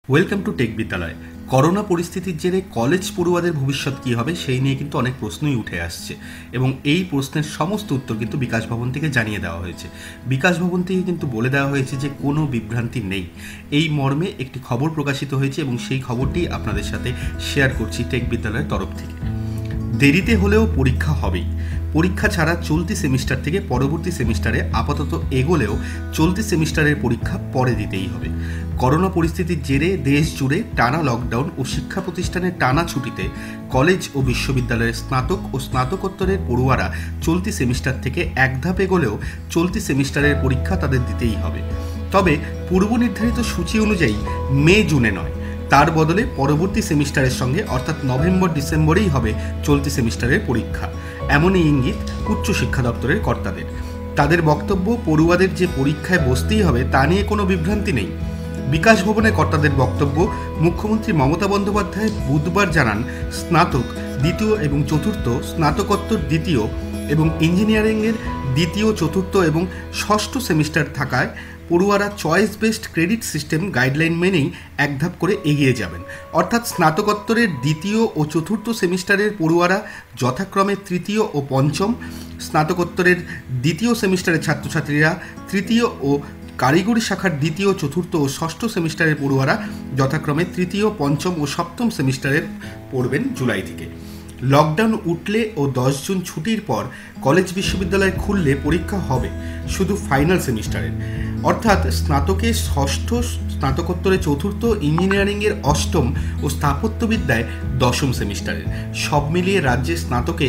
Welcome to tech বিদ্যালয়। Corona পরিস্থিতির জেরে কলেজ পড়ুয়াদের ভবিষ্যৎ কী হবে সেই নিয়ে কিন্তু অনেক প্রশ্নই উঠে আসছে এবং এই প্রশ্নের সমস্ত উত্তর কিন্তু বিকাশ ভবন থেকে জানিয়ে দেওয়া হয়েছে। বিকাশ ভবন থেকে কিন্তু বলে দেওয়া হয়েছে যে কোনো বিভ্রান্তি নেই। এই মর্মে একটি খবর প্রকাশিত হয়েছে এবং সেই খবরটি আপনাদের সাথে শেয়ার করছি টেক বিদ্যালয়ের তরফ থেকে। দেরিতে হলেও পরীক্ষা হবেই। পরীক্ষা ছাড়া চলতি সেমিস্টার থেকে পরবর্তী সেমিস্টারে আপাতত এগোলেও চলতি সেমিস্টারের পরীক্ষা পরে দিতেই হবে। করোনা পরিস্থিতির জেরে দেশ জুড়ে টানা লকডাউন ও শিক্ষা প্রতিষ্ঠানের টানা ছুটিতে কলেজ ও বিশ্ববিদ্যালয়ের স্নাতক ও স্নাতকোত্তরের পড়ুয়ারা চলতি সেমিস্টার থেকে এক ধাপ এগোলেও চলতি সেমিস্টারের পরীক্ষা তাদের দিতেই হবে। তবে পূর্ব নির্ধারিত সূচি অনুযায়ী মে জুনে নয়, তার বদলে পরবর্তী সেমিস্টারের সঙ্গে অর্থাৎ নভেম্বর ডিসেম্বরেই হবে চলতি সেমিস্টারের পরীক্ষা, এমনই ইঙ্গিত উচ্চশিক্ষা দপ্তরের কর্তাদের। তাদের বক্তব্য, পড়ুয়াদের যে পরীক্ষায় বসতেই হবে তা নিয়ে কোনো বিভ্রান্তি নেই। বিকাশ ভবনের কর্তাদের বক্তব্য, মুখ্যমন্ত্রী মমতা বন্দ্যোপাধ্যায় বুধবার জানান স্নাতক দ্বিতীয় এবং চতুর্থ, স্নাতকোত্তর দ্বিতীয় এবং ইঞ্জিনিয়ারিংয়ের দ্বিতীয়, চতুর্থ এবং ষষ্ঠ সেমিস্টার থাকায় পড়ুয়ারা choice based credit system guideline মেনেই এক ধাপ করে এগিয়ে যাবেন। অর্থাৎ স্নাতকোত্তরের দ্বিতীয় ও চতুর্থ সেমিস্টারের পড়ুয়ারা যথাক্রমে তৃতীয় ও পঞ্চম, স্নাতকোত্তরের দ্বিতীয় সেমিস্টারের ছাত্রছাত্রীরা তৃতীয় ও কারিগরি শাখার দ্বিতীয়, চতুর্থ ও ষষ্ঠ সেমিস্টারের পড়ুয়ারা যথাক্রমে তৃতীয়, পঞ্চম ও সপ্তম সেমিস্টারের পড়বেন জুলাই থেকে। লকডাউন উঠলে ও 10 জুন ছুটির পর কলেজ বিশ্ববিদ্যালয় খুললে পরীক্ষা হবে শুধু ফাইনাল সেমিস্টারের, অর্থাৎ স্নাতকে ষষ্ঠ, স্নাতকোত্তরে চতুর্থ, ইঞ্জিনিয়ারিংয়ের অষ্টম ও স্থাপত্যবিদ্যায় দশম সেমিস্টারের। সব মিলিয়ে রাজ্যে স্নাতকে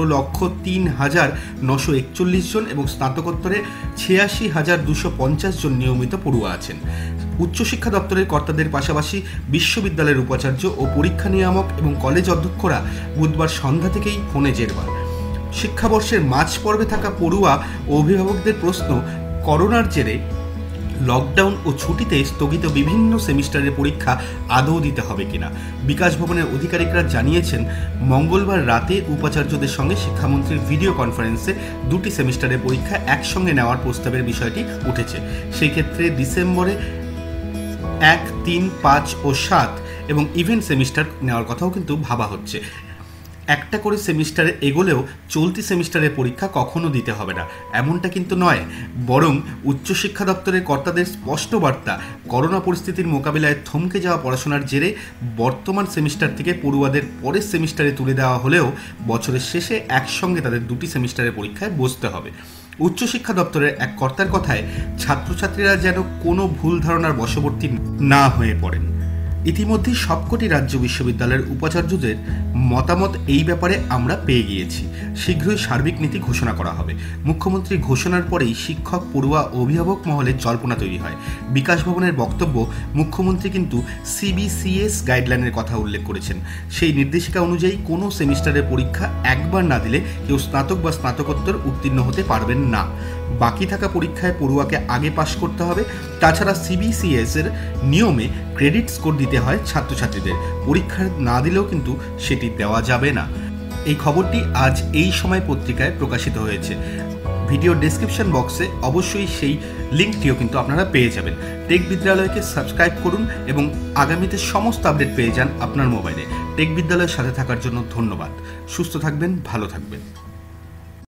16,03,941 জন এবং স্নাতকোত্তরে 86,250 জন নিয়মিত পড়ুয়া আছেন। উচ্চশিক্ষা দপ্তরের কর্তাদের পাশাপাশি বিশ্ববিদ্যালয়ের উপাচার্য ও পরীক্ষা নিয়ামক এবং কলেজ অধ্যক্ষরা বুধবার সন্ধ্যা থেকেই ফোনে জেরবার। শিক্ষাবর্ষের মাঝ পর্বে থাকা পড়ুয়া ও অভিভাবকদের প্রশ্ন, করোনার জেরে লকডাউন ও ছুটিতে স্থগিত বিভিন্ন সেমিস্টারের পরীক্ষা আদৌ দিতে হবে কিনা। বিকাশ ভবনের আধিকারিকরা জানিয়েছেন, মঙ্গলবার রাতে উপাচার্যদের সঙ্গে শিক্ষামন্ত্রীর ভিডিও কনফারেন্সে দুটি সেমিস্টারের পরীক্ষা একসঙ্গে নেওয়ার প্রস্তাবের বিষয়টি উঠেছে। সেই ক্ষেত্রে ডিসেম্বরে 1, 3, 5 ও 7 এবং ইভেন্ট সেমিস্টার নেওয়ার কথাও কিন্তু ভাবা হচ্ছে। একটা করে সেমিস্টারে এগোলেও চলতি সেমিস্টারের পরীক্ষা কখনো দিতে হবে না, এমনটা কিন্তু নয়। বরং উচ্চশিক্ষা দপ্তরের কর্তাদের স্পষ্ট বার্তা, করোনা পরিস্থিতির মোকাবিলায় থমকে যাওয়া পড়াশোনার জেরে বর্তমান সেমিস্টার থেকে পড়ুয়াদের পরের সেমিস্টারে তুলে দেওয়া হলেও বছরের শেষে একসঙ্গে তাদের দুটি সেমিস্টারের পরীক্ষায় বসতে হবে। উচ্চশিক্ষা দপ্তরের এক কর্তার কথায়, ছাত্রছাত্রীরা যেন কোনো ভুল ধারণার বশবর্তী না হয়ে পড়েন। ইতিমধ্যে সবকটি রাজ্য বিশ্ববিদ্যালয়ের উপাচার্যদের মতামত এই ব্যাপারে আমরা পেয়ে গিয়েছি। শীঘ্রই সার্বিক নীতি ঘোষণা করা হবে। মুখ্যমন্ত্রী ঘোষণার পরেই শিক্ষক, পড়ুয়া ও অভিভাবক মহলে জল্পনা তৈরি হয়। বিকাশ ভবনের বক্তব্য, মুখ্যমন্ত্রী কিন্তু সিবিসিএস গাইডলাইনের কথা উল্লেখ করেছেন। সেই নির্দেশিকা অনুযায়ী কোনো সেমিস্টারের পরীক্ষা একবার না দিলে কেউ স্নাতক বা স্নাতকোত্তর উত্তীর্ণ হতে পারবেন না। বাকি থাকা পরীক্ষায় পড়ুয়াকে আগে পাশ করতে হবে। তাছাড়া সিবিসিএস এর নিয়মে ক্রেডিট স্কোর দিতে হয় ছাত্রছাত্রীদের, পরীক্ষা না দিলেও কিন্তু সেটি দেওয়া যাবে না। এই খবরটি আজ এই সময় পত্রিকায় প্রকাশিত হয়েছে। ভিডিও ডেসক্রিপশন বক্সে অবশ্যই সেই লিঙ্কটিও কিন্তু আপনারা পেয়ে যাবেন। টেক বিদ্যালয়কে সাবস্ক্রাইব করুন এবং আগামীতে সমস্ত আপডেট পেয়ে যান আপনার মোবাইলে। টেক বিদ্যালয়ের সাথে থাকার জন্য ধন্যবাদ। সুস্থ থাকবেন, ভালো থাকবেন।